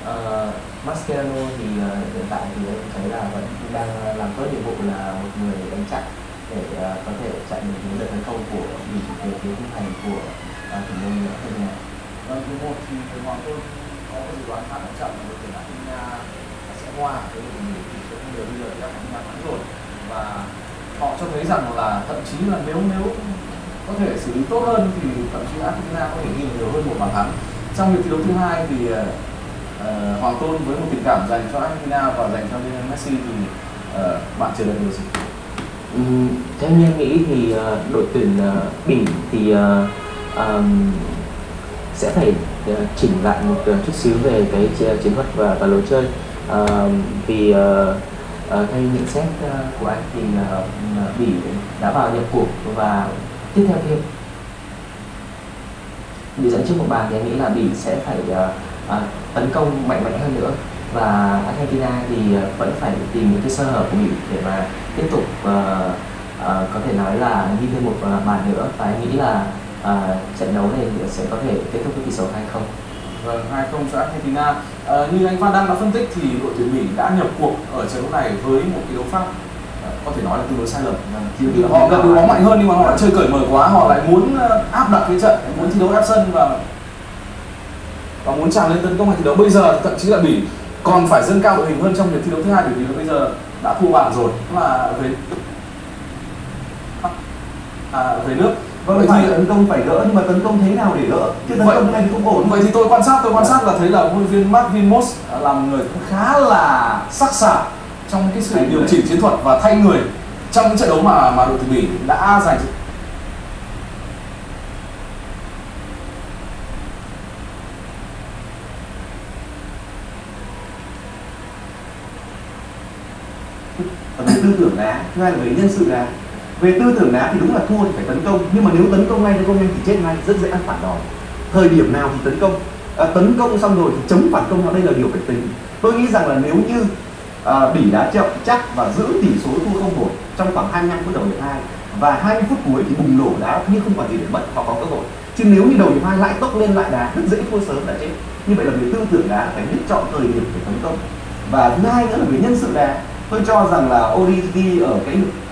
Mascherano thì hiện tại thì em thấy là vẫn đang làm tốt nhiệm vụ là một người đánh chặn để có thể chặn được những đợt tấn công của Bỉ về phía khung thành của thủ môn Argentina. Vâng, thứ một thì với Hoàng Tôn có dự đoán khá là chậm là đội tuyển Argentina sẽ hòa với đội tuyển Bỉ, thì số người bây giờ thì Argentina thắng rồi, và họ cho thấy rằng là thậm chí là nếu có thể xử lý tốt hơn thì thậm chí Argentina có thể ghi nhiều hơn một bàn thắng. Trong hiệp thi đấu thứ hai thì Hoàng Tôn với một tình cảm dành cho Argentina và dành cho Lionel Messi thì bạn chờ đợi điều gì? Theo như em nghĩ thì đội tuyển Bỉ thì sẽ phải chỉnh lại một chút xíu về cái chiến thuật và lối chơi, vì theo nhận xét của anh thì Bỉ đã vào nhập cuộc và tiếp theo thêm bị dẫn trước một bàn thì em nghĩ là Bỉ sẽ phải tấn công mạnh mẽ hơn nữa, và Argentina thì vẫn phải tìm những cái sơ hở của Bỉ để mà tiếp tục có thể nói là ghi thêm một bàn nữa, và em nghĩ là trận đấu này sẽ có thể kết thúc với tỷ số 2-0. Vâng, 2-0 cho Argentina. Như anh Phan Đăng đã phân tích thì đội tuyển Bỉ đã nhập cuộc ở trận đấu này với một cái đấu pháp có thể nói là tương đối sai lầm. Họ cần đội bóng mạnh hơn nhưng mà họ lại chơi cởi mở quá, họ lại muốn áp đặt cái trận, muốn thi đấu ép sân và muốn tràn lên tấn công hay thi đấu. Bây giờ thậm chí là Bỉ còn phải dâng cao đội hình hơn trong việc thi đấu thứ hai, bởi vì là bây giờ đã thua bàn rồi, là về nước. Vâng, phải tấn công phải gỡ, nhưng mà tấn công thế nào để gỡ? Chứ tấn công này thì không ổn. Vậy thì tôi quan sát là thấy là huấn luyện viên Marvin Mos là một người cũng khá là sắc sảo trong cái sự điều chỉnh chiến thuật và thay người trong những trận đấu mà đội tuyển Bỉ đã giành. Về tư tưởng đá, thứ hai là về nhân sự đá. Về tư tưởng đá thì đúng là thua thì phải tấn công, nhưng mà nếu tấn công ngay thì chết ngay, rất dễ ăn phản đòn. Thời điểm nào thì tấn công, tấn công xong rồi thì chống phản công, đây là điều phải tính. Tôi nghĩ rằng là nếu như Bỉ đá chậm chắc và giữ tỷ số thua 0-1 trong khoảng 25 phút đầu hiệp 2 và 20 phút cuối thì bùng nổ đá nhưng không còn gì để mất, họ có cơ hội. Chứ nếu như đầu hiệp 2 lại tốc lên lại đá, rất dễ thua sớm đã chết. Như vậy là về tư tưởng đá phải biết chọn thời điểm để tấn công. Và thứ hai nữa là về nhân sự đá. Tôi cho rằng là Origi ở cái